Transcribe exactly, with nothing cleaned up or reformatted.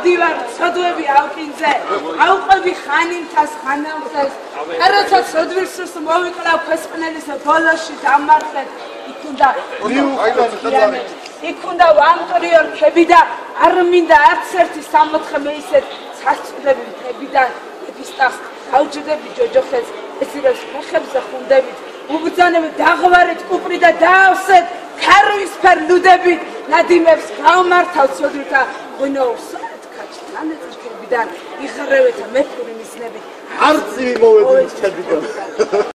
ავდივარ ცოდვები ავკინზე ავყვები ხანიმთას ხანამთას როცა ცოდვილს მოვიკლავ ქვესყნელის ბოლოში დამარხეთ იქ უნდა იქ უნდა ვამტვრიო რქები და არ მინდა არც ერთი სამოთხე მეისეთ ცაცხვდები მთებიდან ეპისტახს ავჯდები ჯოჯოხეს ესირებს ფეხებზე ხუნდებით უბრძანებით დაღვარეთ კუპრი და დაავსეთ ქარვისფერ ლუდებით ნადიმებს გავმართავ ცოდვილთა ღვინოურს ნანეწრქებიდან იღრევეთა მეფური მისნებით არც იმოვედი რქებიდან